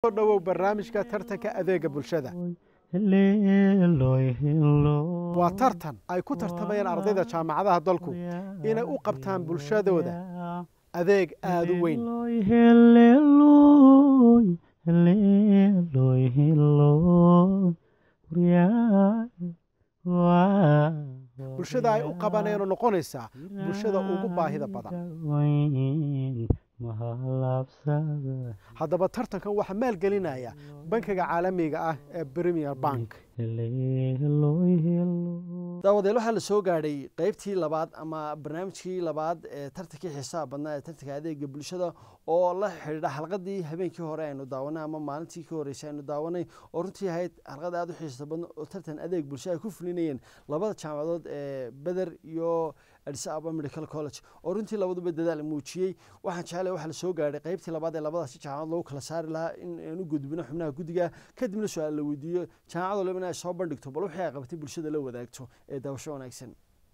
دhow barnaamijka tartanka adeega bulshada waa tartan ay ku tartamayaan ardayda jaamacadaha dalku inay u qabtaan bulshadooda adeeg aad u weyn bulshada ay u qabanayaan noqonaysa bulshada ugu baahida badan haddaba tartankan waxa maalgelinaya bankiga caalamiga ah ee Premier Bank daawadayaal waxa la soo gaaray qaybtii labaad ama barnaamijkii labaad ee tartankii xisaab badnaa ee tartanka adeega bulshada oo la xiriira xalqadii habeenkii hore aynu daawanay ama maalintii ka horeysay aynu daawanay oo runtii ahayd xalqad aad u xiiso badan oo tartan adeeg bulshada ku fulinayeen labada jaamacadood ee Badar iyo Addis Ababa Medical College oo runtii labaduba dadaal muujiyay waxaan jecelahay waxa la soo gaaray qaybtii labaad ee labadaas jaamacad lagu kala saari lahaa in uu gudbino xubnaha guddiga kadibna su'aal la weydiiyo jaamacadda laba inay soo bandhigto bal wixii ay qabatay bulshada la wadaagto ee daawasho wanaagsan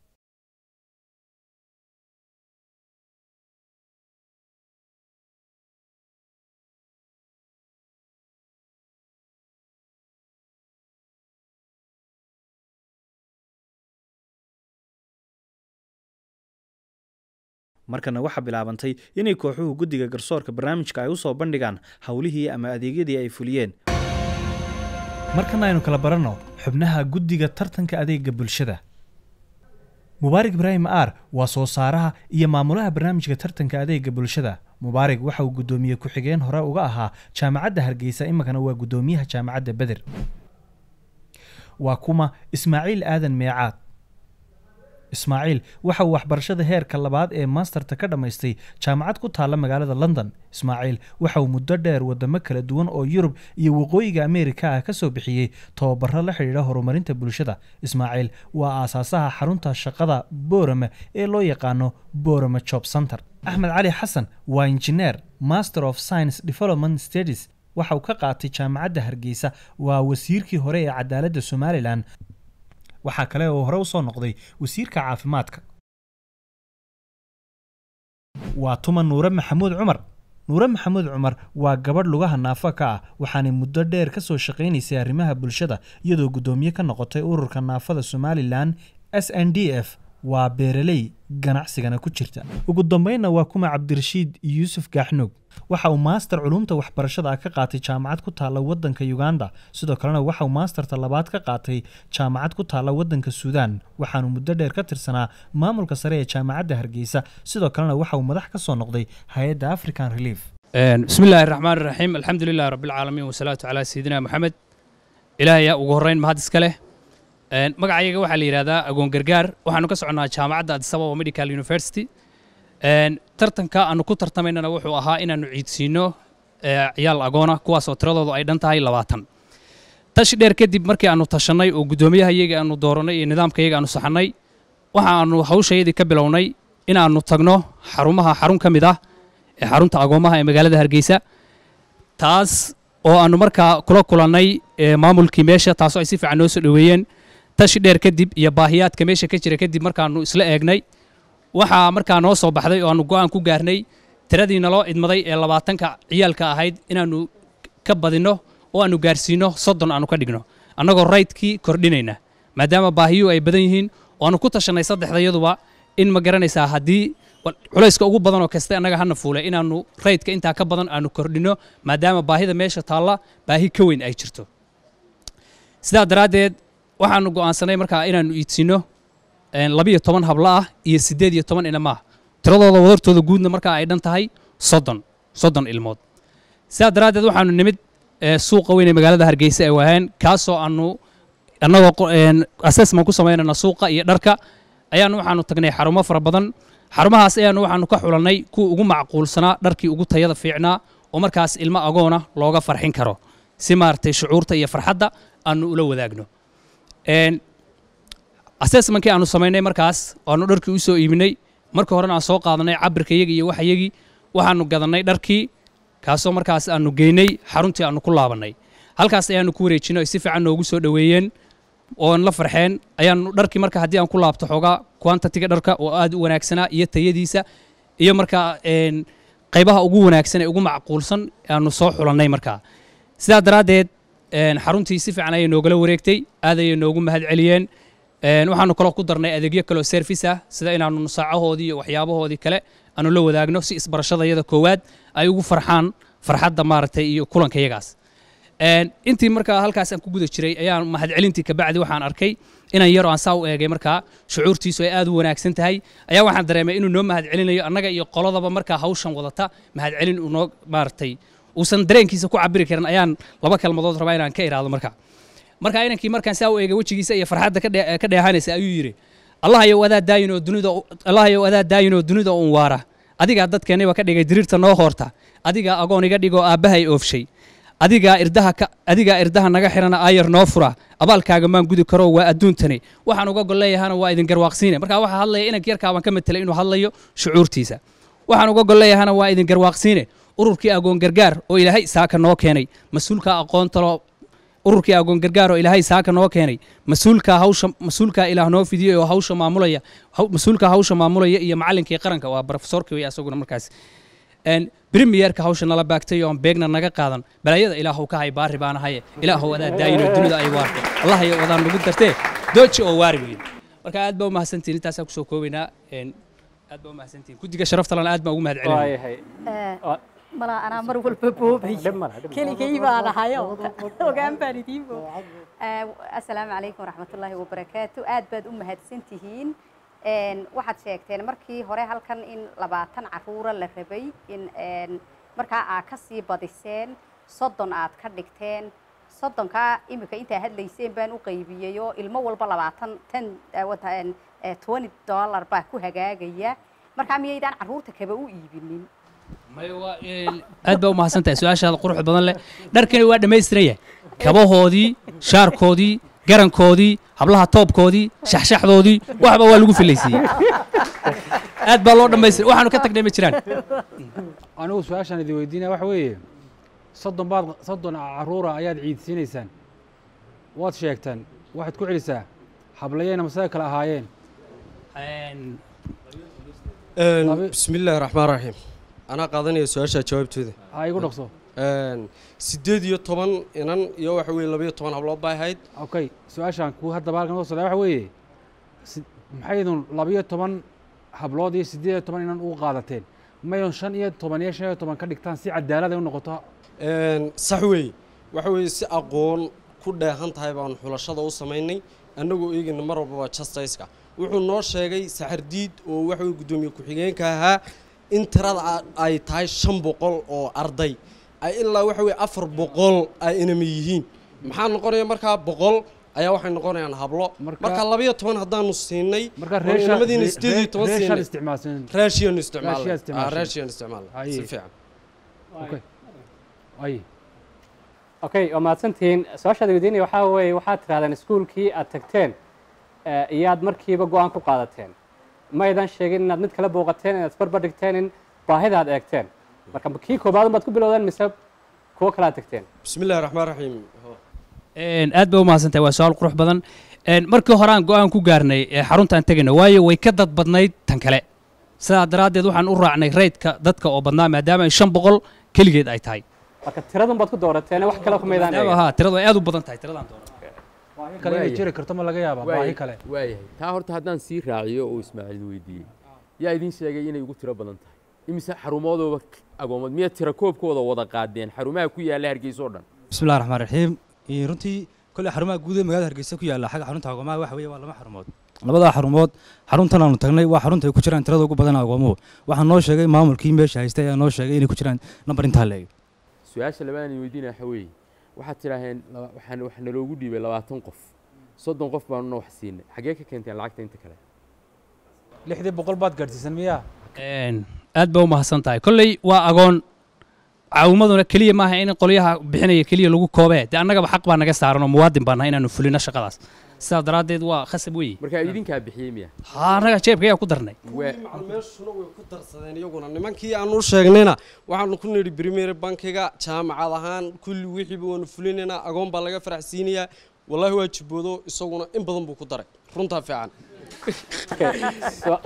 markana waxa bilaabantay inay kooxuhu guddiga garsoorka barnaamijka ay u soo bandhigaan hawlihii ama adeegyadii ay fuliyeen markana aynu kala baranno xubnaha guddiga tartanka adeega bulshada Mubaarak Ibrahim Aar waa soo saaraha iyo maamulaha barnaamijka tartanka adeega bulshada Mubaarak waxa uu gudoomiye ku xigeen hore uga ahaa jaamacadda Hargeysa imakana waa gudoomiyaha jaamacadda Badar waa kuma Ismaaciil Aadan Meecaad Ismaaciil waxa uu waxbarashada heerka labaad ee masterta ka dhamaystay jaamacad ku taala magaalada London Ismaaciil waxa uu muddo dheer wadamo kala duwan oo Yurub iyo waqooyiga Ameerika ka soo bixiyay tababaro la xiriira horumarinta bulshada Ismaaciil waa aasaasaha xarunta shaqada Boorama ee loo yaqaano Boorama Job Center Ahmed Cali Xasan waa engineer Master of Science Development Studies waxa uu ka qaatay jaamacadda Hargeysa waa wasiirkii hore ee cadaaladda Somaliland waxa kale oo hore u soo noqday wasiirka caafimaadka waa Tuma Nuure Maxamuud Cumar waa gabadh lugaha naafa ka ah waxaana muddo dheer ka soo shaqeynaysay arrimaha bulshada iyadoo gudoomiye ka noqotay ururka naafada Somaliland SNDF waa beeraley ganacsigana ku jirta ugu dambeynna waa kuma Cabdirashiid Yuusuf Gaxnuug waxa uu master culumta waxbarashada ka qaatay jaamacad ku taala wadanka Uganda sidoo kalena waxa uu masterta labaad ka qaatay jaamacad ku taala wadanka Suudaan waxaanu muddo dheer ka tirsanaa maamulka sare ee jaamacadda Hargeysa sidoo kalena waxa uu madax ka soo noqday hay'adda African Relief bismillaahir rahmaanir rahiim alxamdulilaahi rabbil caalamiin wa salaatu ala sayidina Muhammad ilaahay ugu horeyn mahad iska leh magacayga waxa la yiraahdaa Agoon Gargaar waxaanu ka soconaa jaamacadda Addis Ababa Medical University tartanka aanu ku tartamaynana wuxuu ahaa inaanu ciidsiino ciyaal agoona kuwaas oo tiradoodu ay dhan tahay 20 tashi dheer kadib markii aanu tashanay oo gudoomiyahayaga aanu dooranay iyo nidaamkayaga aanu saxnay waxa aanu hawshaydii ka bilownay inaanu tagno xarun kamid ah ee xarunta agoomaha ee magaalada Hargeysa taas oo aanu markaa kula kulanay maamulkii meesha taas oo ay si fiican noo soo dhaweeyeen tashi dheer kadib iyo baahiyaadka meesha ka jira kadib markaanu isla eegnay waxa markaa noo soo baxday oo aanu go'aan ku gaarnay tiradii naloo idmaday ee 20ka ciyaalka ahayd inaanu ka badino oo aanu gaarsiino 30 aanu ka dhigno annagoo raydkii kordhinayna maadaama baahiyo ay badan yihiin oo aanu ku tashanay saddexdayaduba in ma garanaysaa haddii culayska ugu badan oo kasta annaga hana fuulay inaanu raydka intaa ka badan aanu kordhino maadaama baahida meesha taalla baahi ka weyn ay jirto sidaa daraaddeed waxaanu go'aansanay markaa inaanu iidsiino 12 habla ah iyo 18 inama tiradooda wadartooda guudna markaa ay dhan tahay 30 ilmood sidaa daraaddeed waxaanu nimid suuqa weyn ee magaalada Hargeysa ee wahaan kaasoo annagoo assessment ku sameynayna suuqa iyo dharka waxaanu tagnay xarumo fara badan xarumahaas waxaanu ka xulanay kuwa ugu macquulsanaa dharkii ugu tayada fiicnaa oo markaas ilmo agoona looga farxin karo si maartay shucuurta iyo farxadda aanu ula wadaagno assessmentkii aanu sameynay markaas aanu dharkii u soo iibinay markii horena aan soo qaadanay cabirkayaga iyo waxayagii waxaanu gadanay dharkii kaasoo markaas aanu geynay xaruntii aanu ku laabanay halkaas ayaanu ku wareejinay si fiican noogu soo dhaweeyeen oo la farxeen ayaanu dharkii marka haddii aan ku laabto xogaa quantity-ga dharka oo aad u wanaagsanaa iyo tayadiisa iyo marka qaybaha ugu wanaagsan ee ugu macquulsan aanu soo xulanay markaa sidaa daraaddeed xaruntii si fiican ayay noogala wareegtay aad ayay noogu mahad celiyeen waxaanu kaloo ku darnay adeegyo kaloo service ah sida inaanu nusaacahoodii iyo waxyaabahoodii kale aanu la wadaagno si isbarashadayada koowaad ay ugu farxaan farxadda maaragtay iyo kulanka iyagaas intii markaa halkaas aan ku guda jiray ayaan mahad celintii kabacdi waxaan arkay inaan yar oo aan saa u eegay markaa shucuurtiisu ay aad u wanaagsan tahay ayaa waxaan dareemay inuu noo mahad celinayo annaga iyo qoladaba markaa hawshan wadata mahad celin uu noo maaragtay uusan dareenkiisa ku cabiri karin ayaan laba kalmadood rabaa inaan ka iraado markaa inankii markaan saa u eegay wejigiisa iyo farxadda ka dheehanaysa ayuu yidhi allahayow adaa daayinoo dunida uun waara adigaa dadkeennayba ka dhigay diriirta noo hoorta adigaa agoon iga dhigoo aabbahay oofshay adigaa irdaha naga xirana aayar noo fura abaalkaaga maan gudi karo waa adduuntani waxaan uga golleeyahana waa idin garwaaqsiine markaa waxaa hadlaya inanka yarkaabaan ka matelay inuu hadlayo shucuurtiisa waxaan uga golleeyahana waa idin garwaaqsiine ururkii agoon gargaar oo ilaahay saaka noo keenay mas-uulka aqoontalo ururkii agoon gargaar oo ilaahay saaka noo keenay mas-uulka ilaah noo fidiyey oo hawsha maamulaya mas-uulka hawsha maamulaya iyo macallinkii qaranka waa profesorkii way asaguna markaas بريميرka hawsha nala baagtay oo beegna naga qaadan balaayada ilaahu ka hay baari baan ahay ilaahu wada daayino dunida ay waarto allah ay wadaan nagu dartee dooji oo waari weyn marka aad baa u mahadsantiin intaas ku soo koobaynaa aad baa u mahadsantiin gudiga sharafta lana aad baa ugu mahad celinaa mala ana mar walba boobay keligay baan ahayo ogaan baan idiinbo assalaamu calaykum waraxmatullaahi wabarakaatu aad baad u mahadsantihiin waxaad sheegteen markii hore halkan in 20 caruura la rabay in markaa aad ka sii badiseen 30 aad ka dhigteen 30ka imika inta hadlayseen baan u qaybiyay oo ilmo walba 20 baa ku hagaagaya markaa miyaydaan caruurta kaba u iibinin aad baa u mahadsantahay su'aashaada quruxda badan leh dharkani waa dhammaystiran kabahoodii shaarkoodii garankoodii hablaha toobkoodii shaxshaxdoodii waxba waa lagu filaysiiyey aad baa loo dhammaystiray waxaanu ka tagnay ma jiraan anigu su'aashaan idin weydiinaya waxa weeye 30 caruura ayaad ciidsiinaysaan waad sheegtaan waxaad ku celisaa hablayeen ama sidoo kale ahaayeen bismillaahi raxmaani raxiim anaa qaadanaya su'aasha jawaabtooda ha igu dhaqso 18 inan iyo waxa weeye 12 hablood baa ahayd okay su'aashaan ku hadda baalkan soo socda waxa weeye maxaydun 12 hablood iyo 18 inan u qaadateen mayon 5 iyo 15 ka dhigtaan si cadaalad ay u noqoto sax weeye waxa weeye si aqoon ku dheehan tahay baan xulashada u sameynay annagoo eegina mar walba justice-ka wuxuu noo sheegay saxardiid oo waxa uu gudoomiye ku xigeenka ahaa in tirada ay tahay 500 oo arday ay ilaa waxa weeye 400 ay inama yihiin maxaa noqonaya markaa 100 ayaa waxay noqonayaan hablo marka 12 hadaanu siinay marka reeshamadiina 18 isticmaalsan raashiyan isticmaal si fiican okay oo maadsantiin su'aashaada weydiinaya waxa weeye waxaad tirahdeen iskuulkii aad tagteen iyaad markiiba go'aan ku qaadateen ma aydan sheegin inaad mid kala booqateen inaad isbarbar dhigteen in baahida aad eegteen marka kii koobaad baad ku bilowdeen mise kuwa kala tagteen bismillaahi raxmaani raxiim aad baa u mahadsantahay waa su'aal qurux badan markii hore aan go'aan ku gaarnay xaruntaan tagayna waayo way ka dad badnayd tan kale sidaa daraaddeed waxaan u raacnay raydka dadka oo badnaa maadaama ay 500 keligeed ay tahay marka tiradan baad ku doorateen wax kale kuma idaan ha tiradu aad u badan tahay tiradaan dooran kale inay jiri karto ma laga yaabaa baahi kale waayahay taa horta haddaan sii raaciyo oo Ismaaciil weydiiyey yaa idin sheegay inay ugu tiro badan tahay imise xarumoodooba agoomood miya tira koobkooda wada qaadeen xarumaha ku yaala Hargeysa oo dhan bismillaahi raxmaani raxiim runtii kulli xarumaha guud ee magaalada Hargeysa ku yaala xagga xarunta agoomaha waxa weeye waa laba xarumood labada xarumood xaruntan aanu tagnay waa xarunta ay ku jiraan tirada ugu badan agoomuhu waxaan noo sheegay maamulkii meesha haystay ayaa noo sheegay inay ku jiraan number intaa leeg su'aasha labaad aan weydiinaa waxa weeye waxaad tiraaheen waxaan loogu dhiibay 20 qof 30 qof baan wax siinay xagee ka keenteen lacagta inta kale 600 baad gaarsiisan miyaa aad baa u mahadsantahay kolley waa agoon caawimaduna keliya maaha in qolyaha bixinaya keliya lagu koobee dee annagaba xaq baa naga saaran oo muwaadin baan nahay inaanu fulino shaqadaas sidaa daraaddeed waa khasab weeye marka idinkaa bixiyey miya annaga jeebka ayaa ku darnay meeshuna way ku darsadeen iyaguna nimankii aan u sheegnayna waxaanu ku nidhi premier bankiga jaamacad ahaan kulli wixiiba waanu fulinaynaa agoon baa laga faraxsiinayaa والله واجب بودو يسوونه إن بدن بوكو درك رنتها فعلا.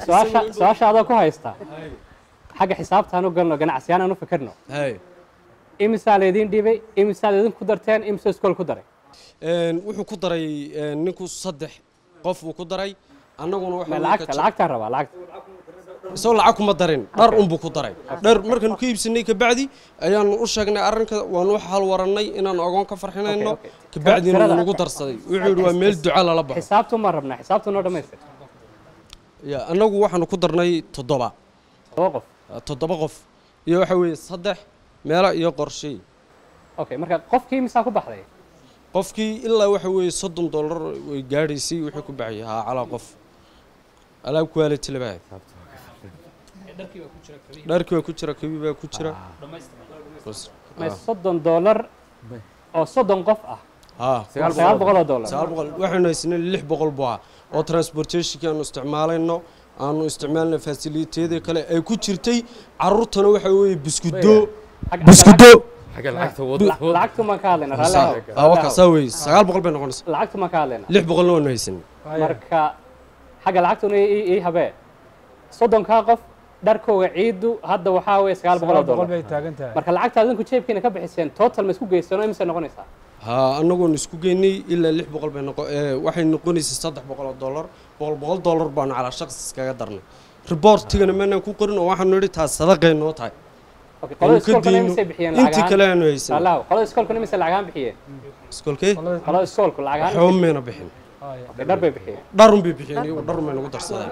سؤال هذا كويس تا. حاجة حسابتها نو قلنا جنا عسيانا نو فكرنا. هاي. imisaa laydin dhibay imisaad idinku darteen imisoo iskool ku daray wuxuu ku daray ninku 3 qof uu ku daray annaguna waxa lacagtaan rabaa lacagta isoo lacag kuma darin dhar unbuu ku daray dhar markaan ku iibsanay ka bacdi ayaan u sheegnay arrinka waan wax hal warannay inaan ogoon ka farxinayno ka bacdina uu nagu darsaday wuxuu yidhi waa meel duca lala baxo xisaabtu ma rabnaa xisaabtu noo dhammaystir ya annagu waxaanu ku darnay 7 qof 7 qof iyo waxa weeye 3 meelo iyo qorshay okay marka qofkii misaa ku baxday qofkii ilaa waxa weeye $30 way gaadhaysay wixii ku baxay ha calaa qof alaab quality labaad dharkii waa ku jira kabi baa ku jira ma $30 oo 30 qof ah $900 waxaanu haysanay $600 baa oo transportation-kii aanu isticmaalayno aanu isticmaalna facility-yada kale ay ku jirtay carruurtana waxa weeye buskudo lacagtu ma ka hadlayna waka saway 900 bay noqonaysaa lacagtu ma ka hadlayna 600 waanu haysanay marka xagga lacagtuna ii habee 30 ka qof dharkooga ciidu hadda waxaa weeye $900 bay taagan tahay marka lacagta adinku jeebkiina ka bixiseen total ma isku geysano imise noqonaysaa ha annagoon isku geynay ilaa 600 bay waxay noqonaysaa $300 $100 baan cala shakhs iskaga darnay reportigana maana ku qorin oo waxaanu nidhi taas sadaqay noo tahay okay qolada iskoolkana imise bixiyeen lacag intii kale aanu haysan Allah qolada iskoolkana imise lacag bixiyeen iskoolkee qolada iskoolku lacag xoomeena bixin dhar bay bixiyeen dharun bay bixiyeen iyo dhar may nagu darsadeen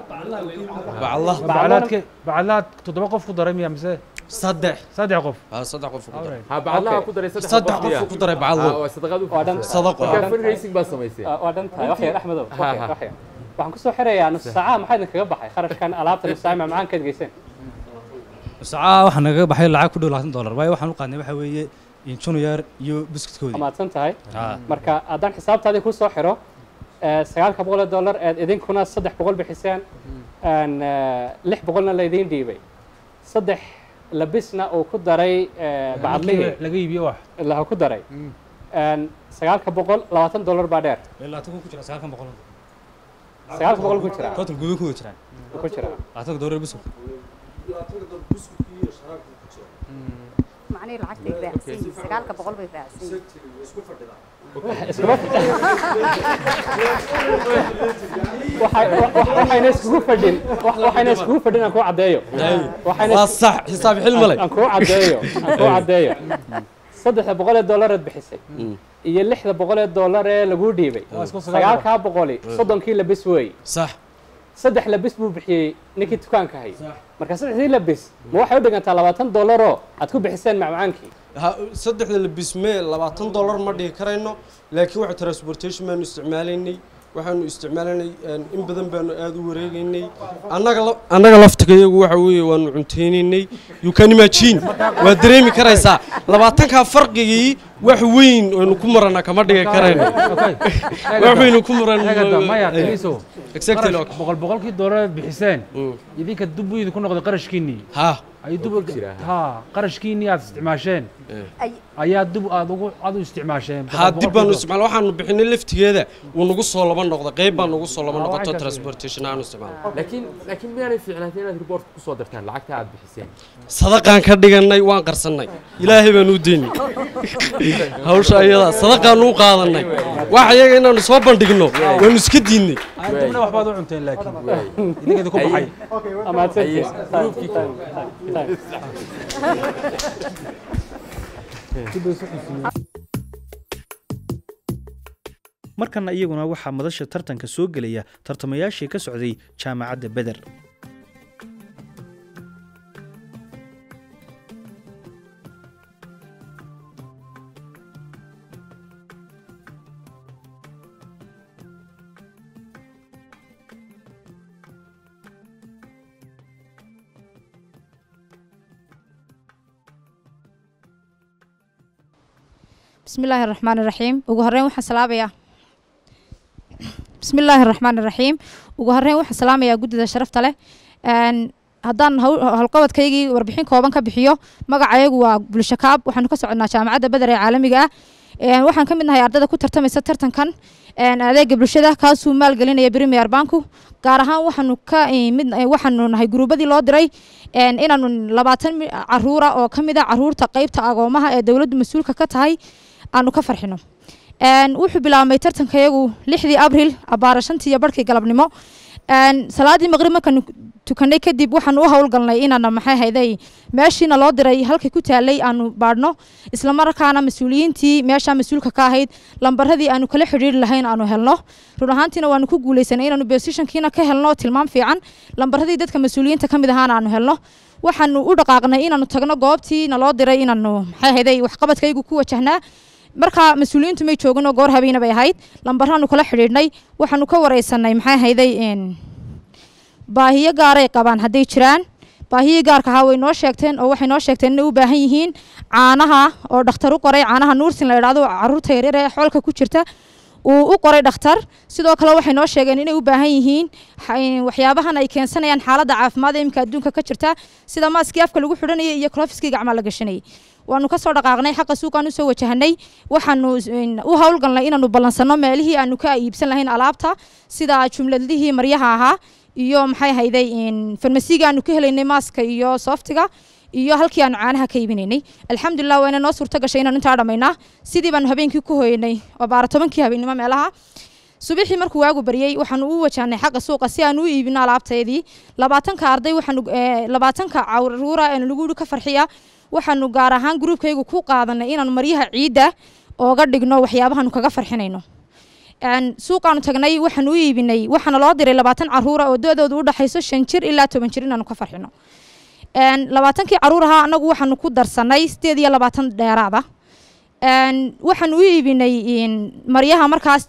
bacalaad 7 qof ku daray miya mise 3 qof 3 qof ku daray ha bacalaha ku daray 3 qof ku daray bacalo waa sadaqadu sadaqo fundraising baa samaysay waa dhan tahay waxay Axmedow waxaan ku soo xirayaa nus saaca maxay idin kaga baxay kharashkan alaabta nus saaca macaan ka geyseen saaca waxaan naga baxay lacag ku dhow $20 waayo waxaan u qaadnay waxa weeye junior iyo biskutkoodii amaadsan tahay marka haddaan xisaabtaadii ku soo xiro $900 aad idinkuna 300 bixiseen aan 600na la idin dhiibay 3 labisna oo ku daray bacadlihi laga iibiyo wax la ku daray aan $900 baa dheer ilaa ku jira $900 ku jira total guud ku jira $900 biskut معني العكس يبعسين سجال كبقول بيبعسين waxayna iskugu fadhin aan ku cadeeyo waa sax xisaab xilma leh aan ku cadeeyo $300 aad bixisay iyo $600 ee lagu dhiibay 900 30kii labis way sax 3 labis buu bixiyay ninkii dukaanka hay marka 3 labis ma waxay u dhigantaa $20 oo aad ku bixiseen macmacaankii saddexda labis mee $20 ma dhigi karayno laakiin waxa transportation maanu isticmaalaynay waxaanu isticmaalanay in badan baanu aad u wareegaynay annaga laftigayagu waxa weeye waanu cunteynaynay you can imagine waa dareemi karaysaa 20ka farqigii wax weyn oo ku marana kama dhigi karayno wax weyn ku marana maya taliso exactly boqolkii dollar bixiseen idinka dub idinku noqday qarashkiinii ha ay dub ha qarashkiinii aad isticmaasheen ayaa dub aad u isticmaasheen ha dib baanu isticmaal waxaanu bixinay laftigeeda uu nagu soo laba noqday qayb baan nagu soo laba noqoto transportation aanu isticmaal laakiin miyaanay fiicnaateen inaad report ku soo dartaan lacagta aad bixiseen sadaqaan ka dhiganay waan qarsanay ilaahay baan u deynay hawsha ayada sadaqaan u qaadanay wax iyaga inaanu soo bandhigno waanu iska diidnay dibna waxbaad u cunteen laakiin idinkeeda ku baxay markana iyaguna waxaa madasha tartanka soo gelaya tartamayaashii ka socday jaamacadda Beder بسم الله الرحمن الرحيم ugu horeyn waxaan salaamayaa بسم الله الرحمن الرحيم ugu horeyn waxaan salaamayaa gudida sharafta leh haddaan halqabadkaygii warbixin kooban ka bixiyo magacaygu waa bulshakaab waxaanu ka soconaa jaamacadda Beder ee caalamiga ah waxaan ka mid nahay ardayda ku tartamaysa tartankan adeega bulshada kaasuu maalgelinaya Premier Banku gaar ahaan waxaanu nahay gruubadii loo diray inaanu 20 caruura oo kamid ah caruurta qaybta agoomaha ee dawladdu mas'uulka ka tahay aanu ka farxino wuxuu bilaabmay tartankayagu 6 Abriil abaara 5 barkii galabnimo salaadii maqrib markaan tukanay kadib waxaan u hawlgalnay inaan maxay hayday meeshina loo diray halkay ku taalay aanu baadhno isla markaana mas'uuliyiintii meesha mas'uulka ka ahayd lambaradii aanu kala xiriir lahayn aanu helno run ahaantiina waanu ku guuleysanay inaanu positionkiina ka helno tilmaam fiican lambaradii dadka mas'uuliyiinta kamid ahaan aanu helno waxaanu u dhaqaaqnay inaanu tagno goobtii loo diray inaanu maxay hayday wax qabadkaygu ku wajahnaa marka mas'uuliyiintu may joogin oo goor habeen bay ahayd lambarraanu kala xiriirnay waxaanu ka wareysanay maxay hayday baahiyo gaar ay qabaan haday jiraan baahiyo gaarka ah way noo sheegteen oo waxay noo sheegteen inay u baahan yihiin caanaha oo dhakhtar u qoray caanaha nuursin la yiraahdo caruurta yaryar ee xoolka ku jirta uu u qoray dhakhtar sidoo kale waxay noo sheegeen inay u baahan yihiin waxyaabahan ay keensanayaan xaaladda caafimaad ee imka adduunka ka jirta sida maaskii afka lagu xidhanayay iyo klofiskii gacmaha la gashanayay waanu ka soo dhaqaaqnay xaqa suuqaan u soo wajahanay waxaanu u hawlgalnay inaanu ballansano meelihii aanu ka iibsan lahayn alaabta sida jumladihii maryaha ahaa iyo maxay hayday farmasiga aanu ka helaynay maaska iyo softiga iyo halkii aanu caanaha ka iibinaynay alxamdulillah wayna noo suurto gashay inaan intaa dhamaynaa sidii baanu habeenkii ku hooyanay oo 12 habeenimo meelaha subaxii markuu waagu bariyay waxaanu u wajahnay xaqa suuqa si aanu u iibino alaabteedii 20 arday waxaanu 20 caruura ee lagu ka farxiya waxaanu gaar ahaan groupkaygu ku qaadanay inaanu maryaha ciida ooga dhigno waxyaabahan kaga farxinayno suuqaanu tagnay waxaanu u iibinay waxaana loo diray 20 caruura oo doodoodu u dhaxayso 5 jir ilaa 10 jir inaanu ka farxino 20kii caruuraha anagu waxaanu ku darsanay 28 dheeraada waxaanu u iibinay maryaha markaas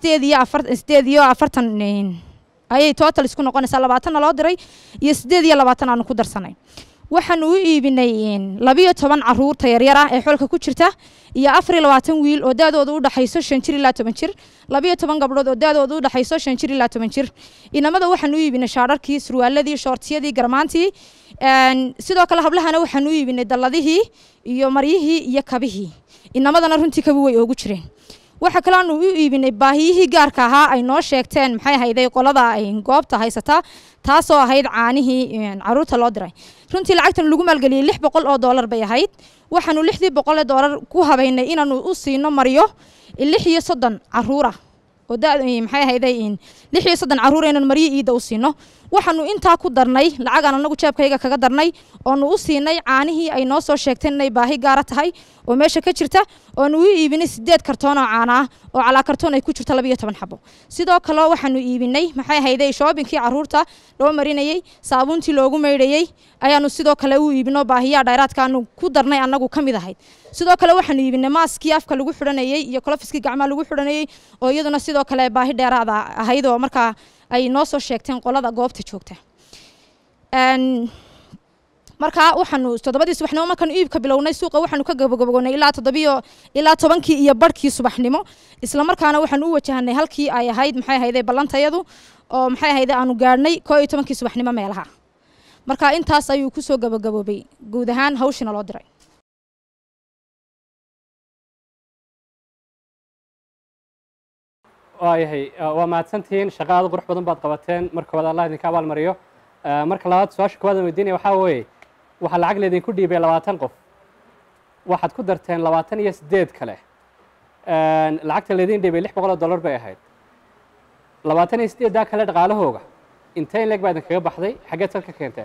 48 ayay total isku noqonaysaa 20 loo diray iyo 28 aanu ku darsanay waxaanu u iibinay 12 caruurta yaryar ah ee xoolka ku jirta iyo 24 wiil oo daadoodu u dhaxayso 5 jir ilaa 10 jir 12 gabdhood oo daadoodu u dhaxayso 5 jir ilaa 10 jir inamada waxaanu u iibinay shaararkii surwaaladii shortiyadii garmaantii sidoo kale hablahana waxaanu u iibinay dalladihii iyo maryihii iyo kabihii inamadana runtii kabi way ugu jireen waxa kale aanu u iibinay baahiyihii gaarka ahaa ay noo sheegteen maxay hayday qolada ay goobta haysata taasoo ahayd caanihii caruurta loo diray runtii lacagtan lagu maalgeliyay $600 bay ahayd waxaanu $600 ku habeynay inaanu u siino maryo 36 caruura oo maxay hayday 36 caruur inaan maryo iida u siino waxaanu intaa ku darnay lacagan anagu jeebkayga kaga darnay oo u siinay caanihii ay noo soo sheegteen inay baahi gaar tahay oo meesha ka jirta oo u iibinay 8 kartoon oo caana ah oo cala kartoon ay ku jirto 12 xabo sidoo kale waxaanu iibinay maxay hayday shoppingkii caruurta loo marinayay saabuuntii loogu meydhayay ayaanu sidoo kale u iibino baahiyaha dheeraadka aanu ku darnay anagu kamid ahayd sidoo kale waxaanu iibinay maaskii afka lagu xidhanayay iyo klofiskii gacmaha lagu xidhanayay oo iyaduna sidoo kale baahi dheeraad ahayd oo markaa ay noo soo sheegteen qolada goobta joogta marka waxaanu 7 subaxnimo markaan iibka bilownay suuqa waxaanu ka gabagaboonay ilaa 10 iyo barkii subaxnimo isla markaana waxaanu u wajahanay halkii ay ahayd maxay hayday ballantayadu oo maxay hayday aanu gaarnay 11 subaxnimo meelaha marka intaas ayuu ku soo gabagaboobay guud ahaan hawshina loo diray waayahay waa mahadsantihiin shaqo aad qurux badan baad qabateen marka wada Allah idinka abaal mariyo marka labaad su'aasha koowaad weydiinaya waxaa weeye waxaa lacag leedinku dhiibay 20 qof waxaad ku darteen 28 kale lacagta leedin dhiibay $600 bay ahayd 28 kale dhaqaalahooga intee leeg baad kaga baxday xageed ka keenteen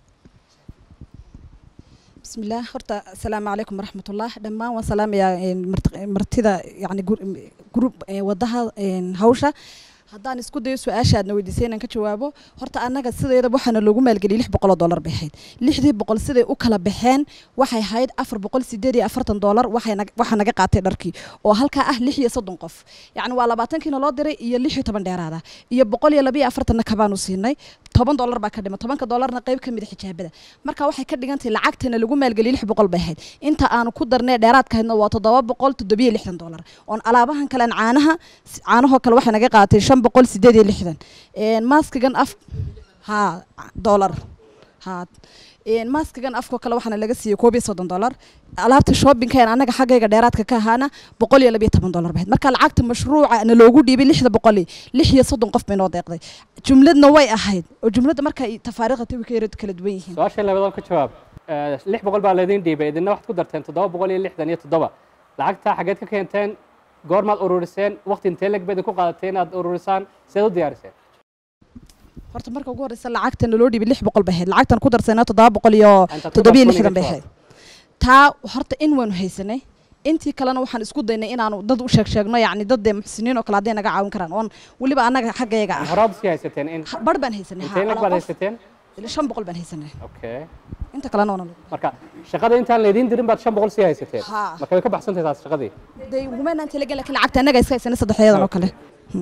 بسم الله horta السلام عليكم ورحمة الله دمان وسلام يا مرتدى يعني جروب وضها هوشة haddaan isku dayo su'aashaadna weydiisay inaan ka jawaabo horta annaga sideeda waxaana loogu maalgeliyay $600 bay ahayd $600 siday u kala baxeen waxay ahayd $448 waxa naga qaatay dharkii oo halkaa ah 36 qof yacni waa 20 kiina loo diray iyo 16 dheeraada iyo 142 kabaan u siinay $10 baa ka dhima $10 qayb ka mid ah xijaabada marka waxay ka dhigantay lacagtana lagu maalgeliyay $600 bay ahayd inta aan ku darnay dheeraadkaadna waa $767 oo alaabahan kale caanaha kale waxa naga qaatay $568 ماسكجن ها دولار ها ماسكان أفكو كلا وحنا لقى كوبي $30 alaabta shoppingkeen anaga xaggayga dheeraadka ka ahaana $112 bahayd marka lacagta mashruuca ana loogu dhiibay 630 qof bay noo deeqday jumladna way ahayd oo jumladda marka tafaariiqda way kala duwan yihiin su'aasha labaad ka jawaab 600 baa leedin dhiibay idina waxaad ku darteen 767 lacagta xageed ka keenteen goormaad ururiseen waqti intee lag baad ku qaadateen inaad ururisaan sidoo diyaariseen horta marka ugu horeysa lacagta loo dhiibay 600 bahayd lacagtan ku darsanaa 767 bahayd taa horta in waanu haysanay intii kalena waxaan isku daynay inaanu dad u sheegno yacni dad muxsiniin oo kale hadday naga caawin karaan oon weliba annaga xaggayga ah horaad sii haysateen in bar baan haysanay intee lag baad haysateen 500 baan haysanay okay inta kalena waan marka shaqada intaan leedin dirin baad 500 sii haysateen marka way ka baxsan tahay shaqadii day ugumaan inta laga laakiin lacagta annaga iska haysanay saddexdeedan oo kale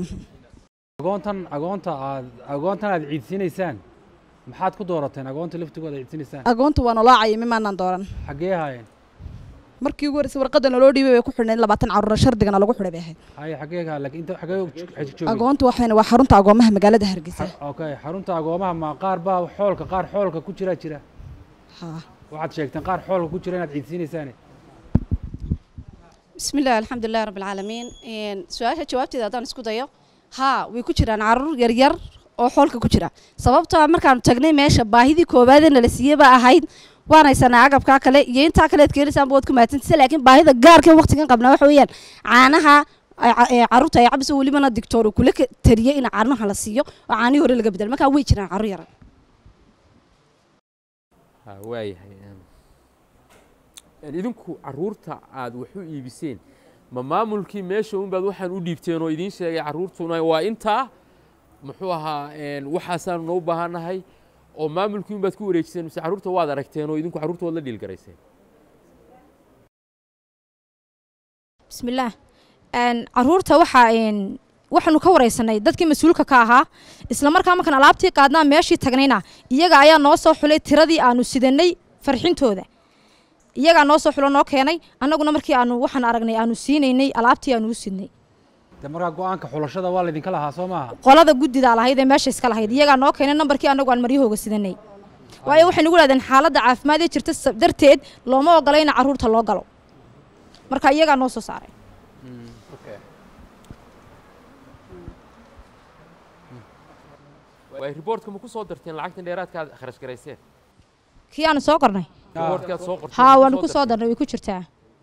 agoontan aad ciidsiinaysaan maxaad ku doorateen agoonta laftigooda ciidsiinaysaan agoonta waa naloo cayimay maanaan dooran xaggee haayeen markii ugu horeysay warqadda naloo dhiibay way ku xidhneen 20 caruur shardigana lagu xidhay bay ahayd haye xaggee ka laakiin inta xaggee joogay agoonta waxayna waa xarunta agoomaha magaalada Hargeysa okay xarunta agoomaha ma qaar baa xoolka ku jira ha waxaad sheegteen qaar xoolka ku jira inaad ciidsiinaysaan bismillaah alxamdulillaah rabbil caalamiin su'aasha jawaabteeda hadaan isku dayo ها way ku jiraan caruur yar yar oo xoolka ku jira sababtoo markaan tagnay meesha baahidii koobaad ee la siiyay ba ahayd waan haysanaa agabka kale iyo inta kale keerisaan bood ku maatinta laakiin baahida gaarka waqtigan qabna waxa weeyaan caanaha caruurta ay cabso waliba doctor kula tariyay in caanaha la siiyo oo caani hore laga bedel marka way jiraan caruur yar ha waayahay idinku caruurta aad wax u iibiseen ma maamulkii meesha un baad waxaan u dhiibteen oo idiin sheegay caruurtuna waa intaa muxuu ahaa waxaasaanu noo baahanahay oo maamulkii un baad ku wareejiseen mise caruurta waad aragteen oo idinku caruurta waad la dhiilgarayseen bismillaah caruurta waxaanu ka wareysanay dadkii mas-uulka ka ahaa isla markaa markaan alaabtii qaadnaa meeshii tagnayna iyaga ayaa noo soo xulay tiradii aanu sidanay farxintooda iyaga noo soo xulo noo keenay annaguna markii aanu waxaan aragnay aanu siinaynay alaabtii aanu u sidnay markaa go'aanka xulashada waa laydinka lahaa soo maaha qolada guddida lahayd ee meesha iska lahayd iyaga noo keenay nambarkii annagu aan maryahooga sidanay waayo waxay nagu leedeen xaaladda caafimaad ee jirta darteed looma ogola in caruurta loo galo marka iyaga noo soo saaray way reportka ma ku soo darteen lacagtan dheeraadka aad kharash garayseen kii aanu soo qornay ها waan ku soo darnay way ku jirtaa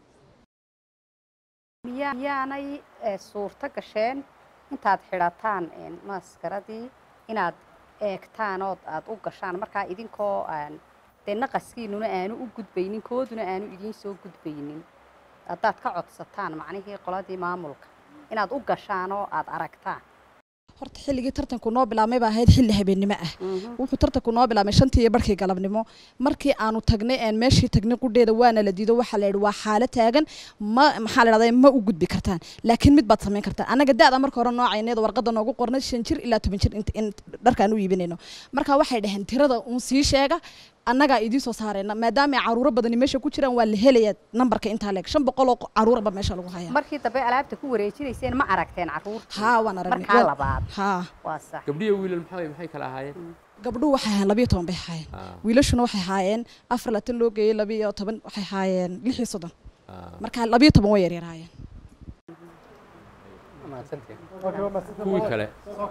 miyaanay suurta gasheen intaad xidhataan maaskaradii inaad eegtaan oo aad u gashaan markaa idinkoo dee naqaskiinuna aanu u gudbaynin kooduna aanu idiin soo gudbaynin haddaad ka codsataan macnihii qoladii maamulka inaad u gashaan oo aad aragtaan horta xilligii tartanku noo bilaabmay baa ahayd xilli habeenimo ah wuxuu tartanku noo bilaabmay 5:00 galabnimo markii aanu tagnay meeshii tagnay qudheeda waana la diido waxa la yiri waa xaalad taagan maxaa la yiraahdaa ma u gudbi kartaan laakiin mid baad sameyn kartaan anaga daada marka hore noocayneed warqada noogu qornay 5 jir ilaa 10 jir in dharkaan u iibinayno marka waxay dhaheen tirada uu sii sheega annaga idin soo saarayna maadaama caruur badan meesha ku jiraan waa la helayaa nambarka inta leeg 500 oo caruur ba meesha lagu hayaa markii dambe alaabta ku wareejinayseen ma aragteen caruur ha waan aragnay marka labaad ha waa sax gabdhiyo wiilal maxay kala ahaayeen gabdhuhu waxay ahaayeen 12 bay ahaayeen wiilashuna waxay ahaayeen 4 loo geeyay 12 waxay ahaayeen 36 marka 12 way yaryaraayeen kuwii kale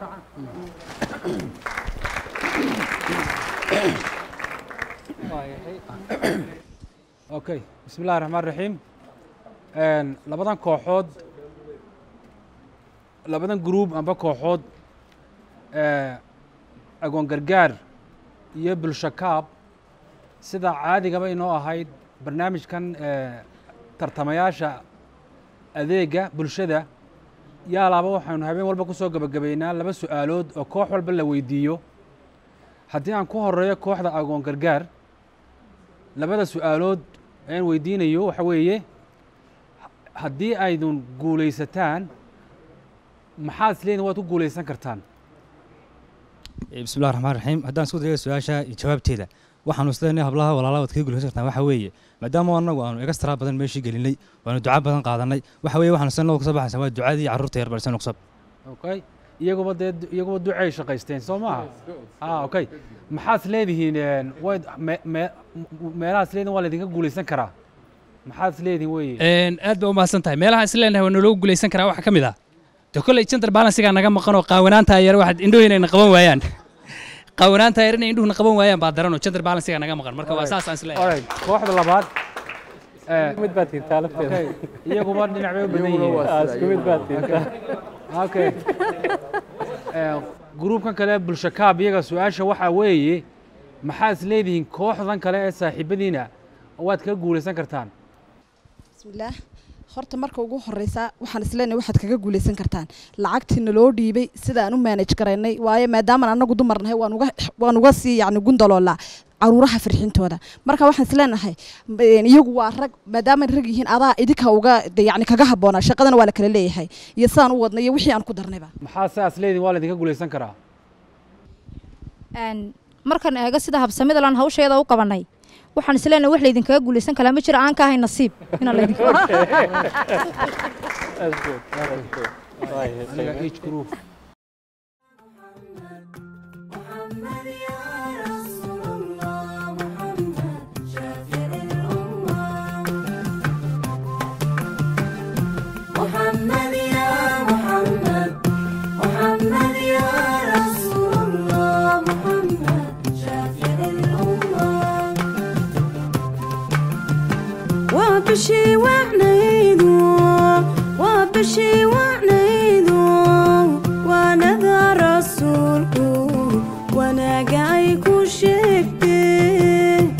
okay bismillaahir rahmaanir rahiim labadan group amba kooxood agoon gargaar iyo bulsho kaab sida caadigaba inoo ahayd barnaamijkan tartamayaasha adeega bulshada yaalaaba waxaanu habeen walba ku soo gabagabaynaa 2 su'aalood oo koox walba la weydiiyo haddii aan ku horeeyo kooxda agoon gargaar 2 su'aalood aan weydiinayo waxa weeye haddii aydun guulaysataan maxaad isleeyihiin waad ku guulaysan kartaan bismillahi raxmaan raxiim haddaan isku dayo su-aasha jawaabteeda waxaanu isleeyahay hablaha walaalaha waad kaga guulaysan kartaan waxa weeye maadaama annagu aanu extra badan meeshii gelinay waanu duca badan qaadanay waxa weeye waxaanu sanadka ka soo baxaysaa waa ducadii carruurta yar balsan uqsab okay iyaguba ducay shaqaysteen soo maaha okay maxaad leedihiin meelahaas leedihin waa laydinka guulaysan karaa maxaad leedihiin weye aad baa u mahadsan tahay meelaha is leenahay waa naloogu guulaysan karaa waxaa ka mid ah de kolley gender balansigaa naga maqan oo qaawanaanta yar waxaad indhuhina qaban waayaan qaawanaanta yar inay indhuhuna qaban waayaan baa daran oo gender balansigaa naga maqan marka waa saas aan is leeyahay kooxda labaad mid baad tiintaa lafteeda iyaguba dhinac bay u badan yihiin isku mid baad tiintaa okay gruubkan kale bulsho kaab iyaga su-aasha waxaa weeye maxaa is leedihiin kooxdan kale ee saaxiibadiina waad kaga guulaysan kartaan bismillaah horta marka ugu horeysa waxaan isleenahay waxaad kaga guulaysan kartaan lacagtiina loo dhiibay sida aan u manage garaynay waayo maadaama anagu dumarnahay waan uga sii yacni gundaloolaa caruuraha farxintooda marka waxaan isleenahay iyagu waa rag maadaama rag yihiin adaa idinka uga yacni kaga habboonaa shaqadana waa la kala leeyahay iyo sidaan u wadnay iyo wixii aan ku darnayba maxaa sidaas leedihin waa laydinka guulaysan karaa markaan eego sida habsamida laan hawsheeda u qabanay waxaan isleenahay wax laydinkaga guulaysan karaa ma jiro aan ka ahay nasiib inaan laydinka وبشي وعنيدو وانا ذا رسولكو وانا قايكو شكتي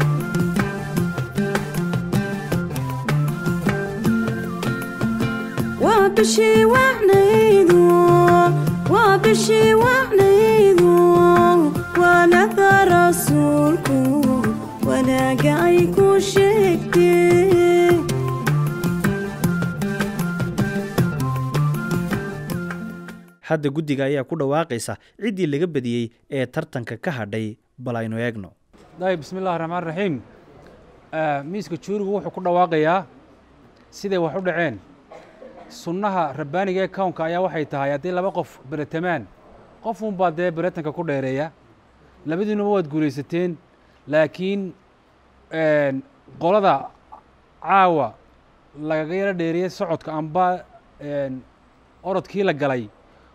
وبشي وعنيدو وانا ذا رسولكو وانا قايكو شكتي hadda guddiga ayaa ku dhawaaqaysa ciddii laga badiyey ee tartanka ka hadhay bal aynu eegno bismillahi raxmaan raxiim miiska juurigu wuxuu ku dhawaaqayaa siday wax u dhaceen sunnaha rabbaaniga ee kownka ayaa waxay tahay haddii laba qof beretamaan qof unbaa dee beretanka ku dheereeya labadiinuba waad guulaysateen laakiin qolada caawa lagaga yaro dheeriyey socodka amba orodkii la galay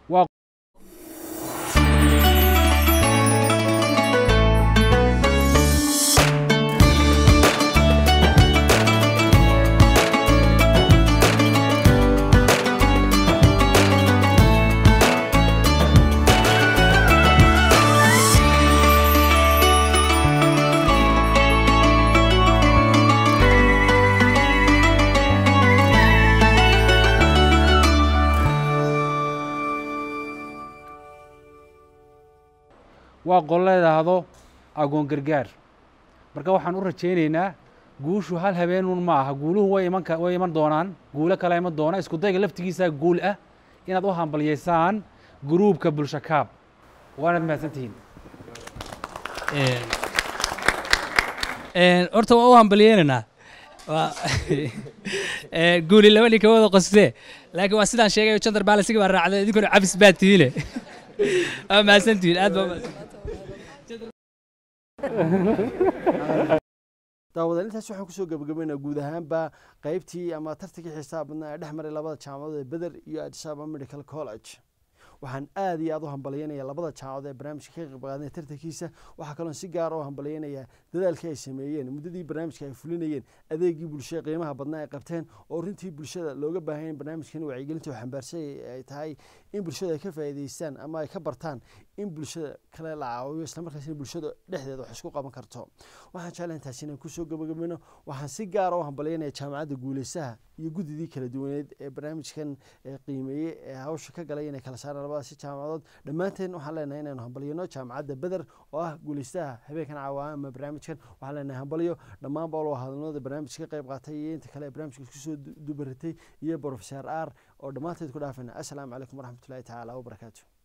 waa qol leedaahdo agoon gargaar marka waxaan u rajaynaynaa guushu hal habeenun ma aha guuluhu way iman doonaan guulo kale iman doona isku dayga laftigiisa guul ah inaad u hambalyaysaan gruubka bulsho kaab waanaad mahadsantihiin horta waa u hambalyeynanaa guuli laba nin kawada qostee laakiin waa sidaan sheegay gender balansiga baa raacday idinkuna cabis baad tihiine waa mahadsantihiin aad baa daawadaal intaas waxaan kusoo gabagabaynaa guud ahaanba qaybtii ama tartankii xiisaha badnaa ee dhex maray labada jaamacadood ee Beder iyo Addis Ababa Medical College waxaan aad iyo aad u hambalyeynaya labada jaamacadood ee barnaamijka ka qayb qaadanaya tartankiisa waxaa kaloo si gaar ah u hambalyeynaya dadaalkii ay sameeyeen muddadii barnaamijka ay fulinayeen adeegii bulshada qiimaha badnaa ay qabteen oo runtii bulshada looga baahan yahay barnaamijkan wacyigelinta oo xambaarsan ay tahay in bulshada ay ka faa'iideystaan ama ay ka bartaan in bulshada kale la caawiyo isla markaasina bulshada dhexdeeda wax isku qaban karto waxaan jeclahay intaas inaan kusoo gabagabayno waxaan si gaar ah u hambalyeynaya jaamacadda guulaysaha iyo guddidii kala duwaneed ee barnaamijkan qiimeeyey ee hawsha ka galay inay kala saaraan labadaasi jaamacadood dhammaanteen waxaan leenahay inaynu hambalyano jaamacadda Beder oo ah guulaystaha habeenkan caawa ama barnaamijkan waxaan leenahay hambalyo dhammaan baa loo hadalnooda barnaamijka ka qayb qaatay iyo inta kale barnaamijka isku soo dubaratay iyo Professor R oo dhammaanteed ku dhaafayna assalaamu calaykum waraxmatullaahi tacaala wabarakaatuh